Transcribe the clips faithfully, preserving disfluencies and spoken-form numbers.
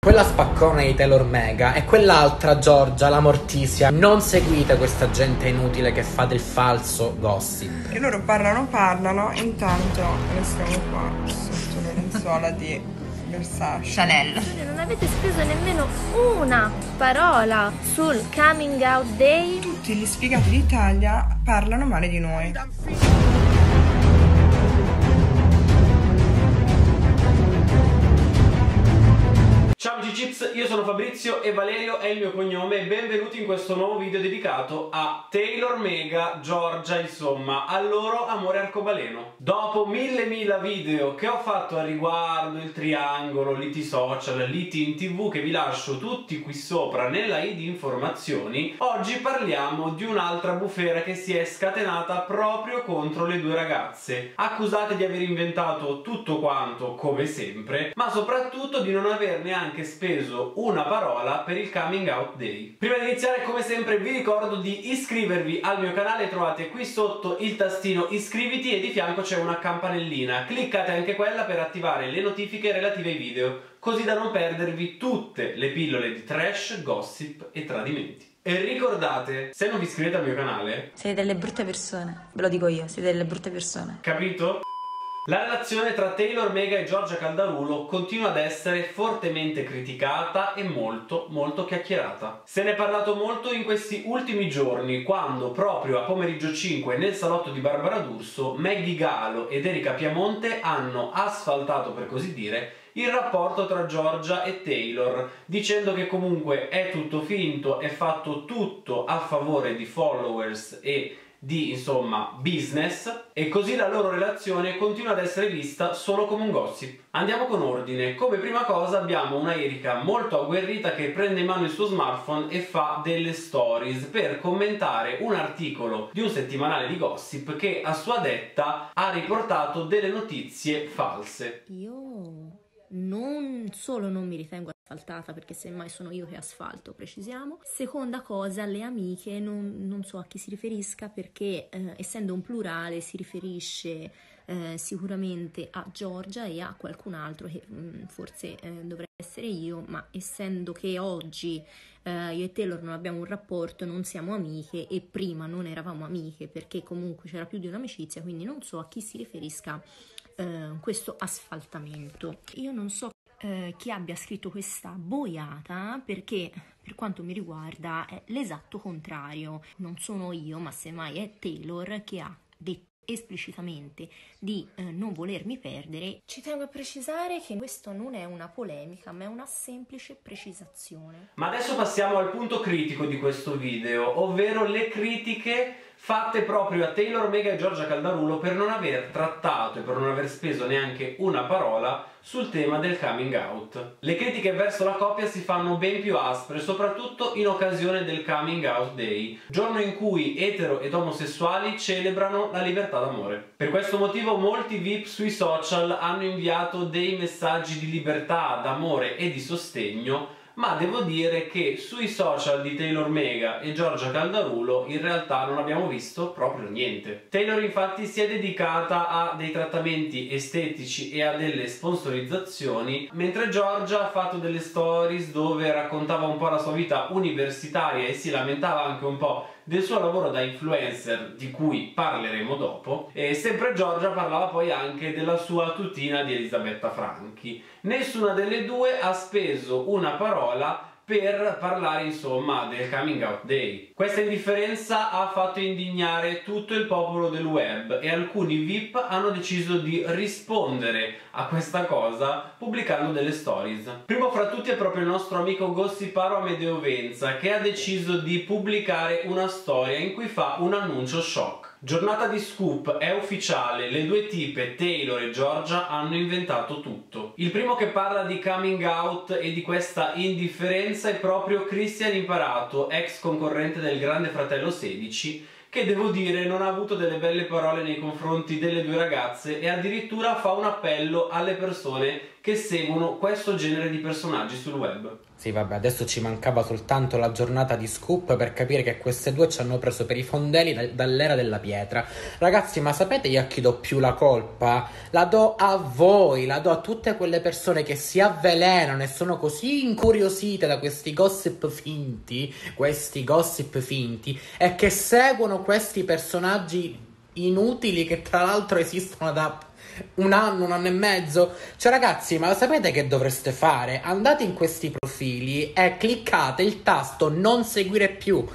Quella spaccona di Taylor Mega e quell'altra Giorgia, la Morticia. Non seguite questa gente inutile che fa del falso gossip. E loro parlano parlano e intanto restiamo qua sotto le lenzuola di Versace. Chanel. Non avete speso nemmeno una parola sul coming out day. Tutti gli sfigati d'Italia parlano male di noi. Ciao G-Chips, io sono Fabrizio e Valerio è il mio cognome e benvenuti in questo nuovo video dedicato a Taylor Mega, Giorgia, insomma, al loro amore arcobaleno. Dopo mille mila video che ho fatto a riguardo, il triangolo, liti social, liti in tv, che vi lascio tutti qui sopra nella i di informazioni, oggi parliamo di un'altra bufera che si è scatenata proprio contro le due ragazze, accusate di aver inventato tutto quanto come sempre, ma soprattutto di non aver neanche speso una parola per il coming out day. Prima di iniziare, come sempre, vi ricordo di iscrivervi al mio canale. Trovate qui sotto il tastino iscriviti e di fianco c'è una campanellina, cliccate anche quella per attivare le notifiche relative ai video, così da non perdervi tutte le pillole di trash, gossip e tradimenti. E ricordate, se non vi iscrivete al mio canale, Siete delle brutte persone, ve lo dico io, siete delle brutte persone. capito? La relazione tra Taylor Mega e Giorgia Caldarulo continua ad essere fortemente criticata e molto molto chiacchierata. Se ne è parlato molto in questi ultimi giorni, quando proprio a pomeriggio cinque nel salotto di Barbara D'Urso Maggie Galo ed Erika Piamonte hanno asfaltato, per così dire, il rapporto tra Giorgia e Taylor, dicendo che comunque è tutto finto, è fatto tutto a favore di followers e di, insomma, business, e così la loro relazione continua ad essere vista solo come un gossip. Andiamo con ordine. Come prima cosa abbiamo una Erika molto agguerrita che prende in mano il suo smartphone e fa delle stories per commentare un articolo di un settimanale di gossip che a sua detta ha riportato delle notizie false. Io non solo non mi ritengo asfaltata, perché semmai sono io che asfalto, precisiamo. Seconda cosa, le amiche non, non so a chi si riferisca, perché eh, essendo un plurale si riferisce eh, sicuramente a Giorgia e a qualcun altro che mh, forse eh, dovrei essere io, ma essendo che oggi eh, io e Taylor non abbiamo un rapporto, non siamo amiche e prima non eravamo amiche perché comunque c'era più di un'amicizia, quindi non so a chi si riferisca Uh, questo asfaltamento. Io non so uh, chi abbia scritto questa boiata, perché per quanto mi riguarda è l'esatto contrario. Non sono io, ma semmai è Taylor che ha detto esplicitamente di eh, non volermi perdere. Ci tengo a precisare che questo non è una polemica, ma è una semplice precisazione. Ma adesso passiamo al punto critico di questo video, ovvero le critiche fatte proprio a Taylor Mega e Giorgia Caldarulo per non aver trattato e per non aver speso neanche una parola sul tema del coming out. Le critiche verso la coppia si fanno ben più aspre, soprattutto in occasione del coming out day, giorno in cui etero ed omosessuali celebrano la libertà d'amore. Per questo motivo molti V I P sui social hanno inviato dei messaggi di libertà, d'amore e di sostegno, ma devo dire che sui social di Taylor Mega e Giorgia Caldarulo in realtà non abbiamo visto proprio niente. Taylor infatti si è dedicata a dei trattamenti estetici e a delle sponsorizzazioni, mentre Giorgia ha fatto delle stories dove raccontava un po' la sua vita universitaria e si lamentava anche un po' del suo lavoro da influencer, di cui parleremo dopo. E sempre Giorgia parlava poi anche della sua tutina di Elisabetta Franchi. Nessuna delle due ha speso una parola per parlare, insomma, del coming out day. Questa indifferenza ha fatto indignare tutto il popolo del web e alcuni V I P hanno deciso di rispondere a questa cosa pubblicando delle stories. Primo fra tutti è proprio il nostro amico gossiparo Amedeo Venza, che ha deciso di pubblicare una storia in cui fa un annuncio shock. Giornata di scoop, è ufficiale, le due tipe Taylor e Giorgia hanno inventato tutto. Il primo che parla di coming out e di questa indifferenza è proprio Christian Imparato, ex concorrente del Grande Fratello sedici, che devo dire non ha avuto delle belle parole nei confronti delle due ragazze e addirittura fa un appello alle persone che seguono questo genere di personaggi sul web. Sì, vabbè, adesso ci mancava soltanto la giornata di scoop per capire che queste due ci hanno preso per i fondelli da- dall'era della pietra. Ragazzi, ma sapete io a chi do più la colpa? La do a voi, la do a tutte quelle persone che si avvelenano e sono così incuriosite da questi gossip finti, questi gossip finti, e che seguono questi personaggi inutili che tra l'altro esistono da un anno, un anno e mezzo. Cioè ragazzi, ma lo sapete che dovreste fare? Andate in questi profili e cliccate il tasto non seguire più,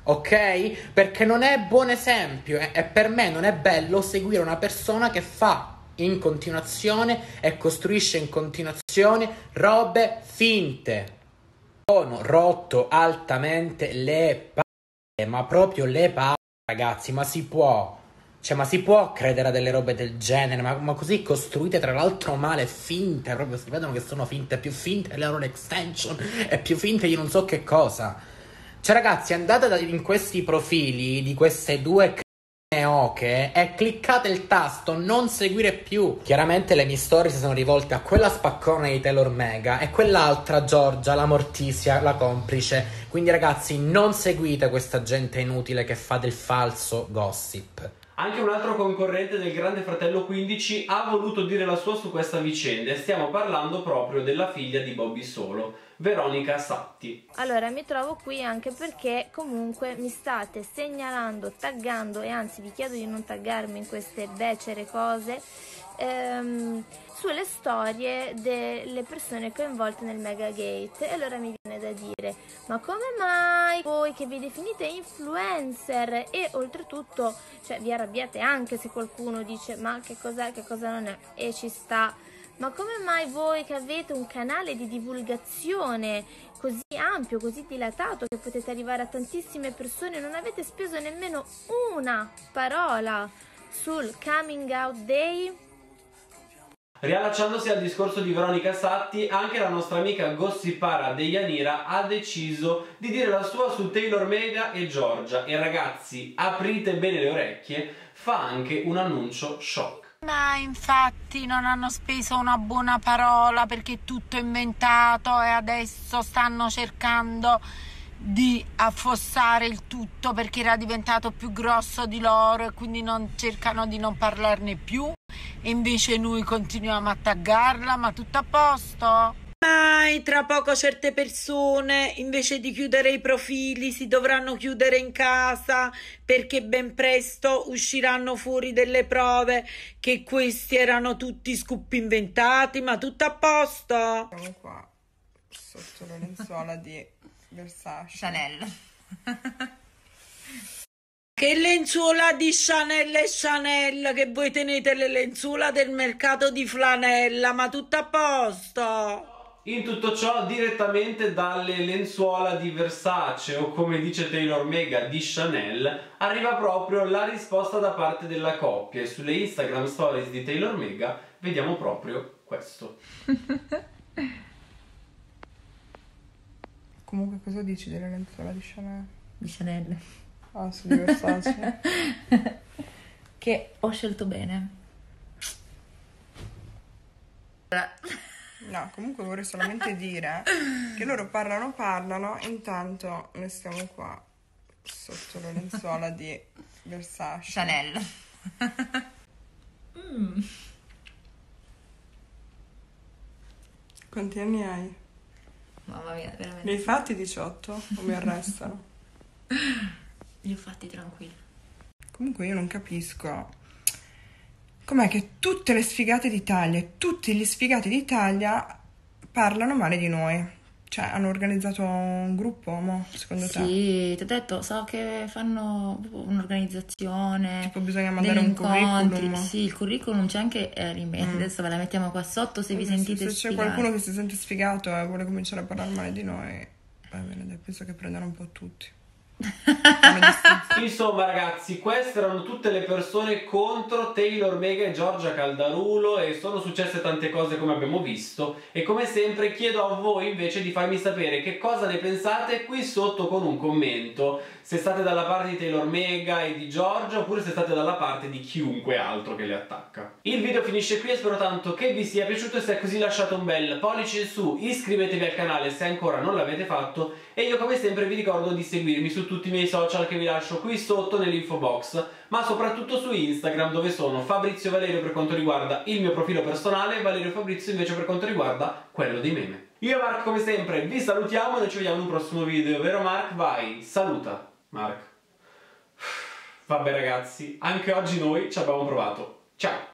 ok? Perché non è buon esempio e, e per me non è bello seguire una persona che fa in continuazione e costruisce in continuazione robe finte. Sono rotto altamente le palle, ma proprio le palle, ragazzi, ma si può? Cioè, ma si può credere a delle robe del genere? Ma, ma così costruite, tra l'altro, male, finte. Proprio si vedono che sono finte, più finte le loro extension e più finte io non so che cosa. Cioè, ragazzi, andate da- in questi profili di queste due c***e oche e cliccate il tasto non seguire più. Chiaramente le mie storie si sono rivolte a quella spaccona di Taylor Mega e quell'altra, Giorgia, la mortizia, la complice. Quindi, ragazzi, non seguite questa gente inutile che fa del falso gossip. Anche un altro concorrente del Grande Fratello quindici ha voluto dire la sua su questa vicenda e stiamo parlando proprio della figlia di Bobby Solo, Veronica Satti. Allora, mi trovo qui anche perché comunque mi state segnalando, taggando e anzi vi chiedo di non taggarmi in queste becere cose ehm, sulle storie delle persone coinvolte nel Megagate. E allora mi viene da dire, ma come mai voi che vi definite influencer e oltretutto cioè, vi arrabbiate anche se qualcuno dice ma che cos'è, che cosa non è, e ci sta. Ma come mai voi che avete un canale di divulgazione così ampio, così dilatato, che potete arrivare a tantissime persone, non avete speso nemmeno una parola sul Coming Out Day? Riallacciandosi al discorso di Veronica Satti, anche la nostra amica gossipara Deianira ha deciso di dire la sua su Taylor Mega e Giorgia. E ragazzi, aprite bene le orecchie, fa anche un annuncio shock. Ma infatti non hanno speso una buona parola perché tutto è inventato e adesso stanno cercando di affossare il tutto perché era diventato più grosso di loro e quindi non cercano di non parlarne più, e invece noi continuiamo a taggarla. Ma tutto a posto? Mai, tra poco certe persone invece di chiudere i profili si dovranno chiudere in casa perché ben presto usciranno fuori delle prove che questi erano tutti scoop inventati. Ma tutto a posto? Siamo qua sotto le lenzuola di Versace. Chanel. Che lenzuola di Chanel e Chanel, che voi tenete le lenzuola del mercato di flanella. Ma tutto a posto? In tutto ciò, direttamente dalle lenzuola di Versace, o come dice Taylor Mega, di Chanel, arriva proprio la risposta da parte della coppia. E sulle Instagram stories di Taylor Mega vediamo proprio questo. Comunque cosa dici delle lenzuola di Chanel? Di Chanel. Ah, su di Versace. Che ho scelto bene. No, comunque vorrei solamente dire che loro parlano parlano e intanto noi stiamo qua sotto le lenzuola di Versace. Chanel. mm. Quanti anni hai? Mamma mia, veramente. Ne hai fatti diciotto o mi arrestano? Li ho fatti tranquilli. Comunque io non capisco com'è che tutte le sfigate d'Italia e tutti gli sfigati d'Italia parlano male di noi. Cioè, hanno organizzato un gruppo, mo, secondo te? Sì, ti ho detto, so che fanno un'organizzazione. Tipo bisogna mandare degli un incontri. curriculum. Sì, il curriculum c'è anche eh, rimetti. Mm. Adesso ve la mettiamo qua sotto se vi Se- sentite Se c'è sfigati. qualcuno che si sente sfigato e vuole cominciare a parlare male di noi, va bene, dai, penso che prendano un po' tutti. Insomma ragazzi, queste erano tutte le persone contro Taylor Mega e Giorgia Caldarulo e sono successe tante cose come abbiamo visto e come sempre chiedo a voi invece di farmi sapere che cosa ne pensate qui sotto con un commento, se state dalla parte di Taylor Mega e di Giorgia oppure se state dalla parte di chiunque altro che le attacca. Il video finisce qui e spero tanto che vi sia piaciuto e se è così lasciate un bel pollice in su, iscrivetevi al canale se ancora non l'avete fatto e io come sempre vi ricordo di seguirmi su tutti i miei social che vi lascio qui sotto nell'info box, ma soprattutto su Instagram dove sono Fabrizio Valerio per quanto riguarda il mio profilo personale e Valerio Fabrizio invece per quanto riguarda quello dei meme. Io e Mark come sempre vi salutiamo e noi ci vediamo in un prossimo video, vero Mark? Vai, saluta Mark. Vabbè ragazzi, anche oggi noi ci abbiamo provato. Ciao!